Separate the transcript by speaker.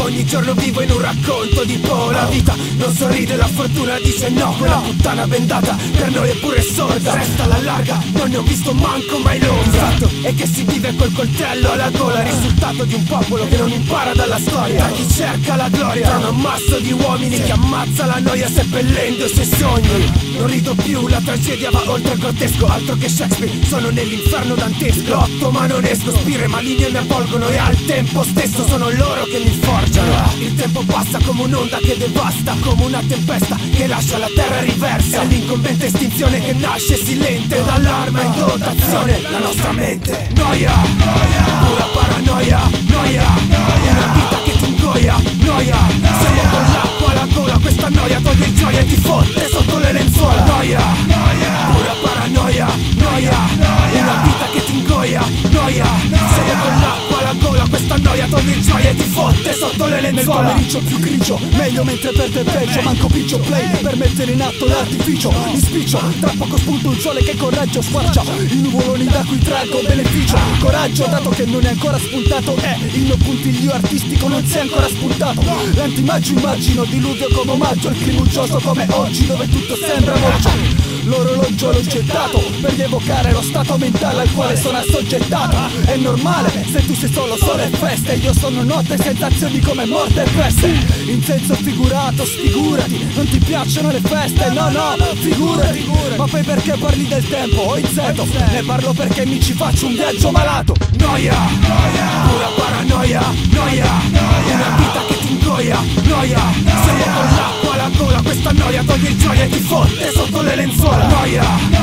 Speaker 1: Ogni giorno vivo in un racconto di Poe. La vita non sorride, la fortuna dice no. Quella puttana bendata per noi è pure sorda. Resta alla larga, non ne ho visto manco mai l'ombra. Il fatto è che si vive col coltello alla gola, risultato di un popolo che non impara dalla storia. Tra chi cerca la gloria, tra un ammasso di uomini che ammazza la noia seppellendo i suoi sogni. Non rido più, la tragedia va oltre il grottesco. Altro che Shakespeare, sono nell'inferno dantesco. Lotto ma non esco, spire maligne mi avvolgono e al tempo stesso sono loro che mi forgiano. Il tempo passa come un'onda che devasta, come una tempesta che lascia la terra riversa. È l'incombente estinzione che nasce silente dall'arma in dotazione. La nostra mente, noia, pura paranoia, noia, una vita che ti ingoia, noia. Siamo con l'acqua alla gola, questa noia toglie il gioia e ti fotte sotto le lenzuola. Noia, pura paranoia, noia, una vita che ti ingoia, noia. Siamo con l'acqua alla gola, questa noia toglie il gioia e ti fotte sotto le lenzuola.
Speaker 2: Nel pomeriggio più grigio, meglio mentre perde peggio. Manco piccio play per mettere in atto l'artificio. Mi spiccio, tra poco spunto un sole che coraggio squarcia i nuvoloni da cui traggo beneficio. Coraggio dato che non è ancora spuntato, il mio puntiglio artistico non si è ancora spuntato. L'antimaggio immagino diluvio come omaggio, il clima uggioso come oggi dove tutto sembra moggio. L'orologio l'ho gettato per rievocare lo stato mentale al quale sono assoggettato. È normale se tu sei solo sole e feste, io sono notte, sensazioni come morte e peste. In senso figurato, sfigurati, non ti piacciono le feste, no no, figurati. Ma poi perché parli del tempo, ho il zeto, ne parlo perché mi ci faccio un viaggio malato.
Speaker 1: Noia, pura paranoia, noia, una vita che ti ingoia, noia. Siamo con l'acqua alla gola, questa noia toglie il gioia e ti fotte sotto le lenzuola. Noia,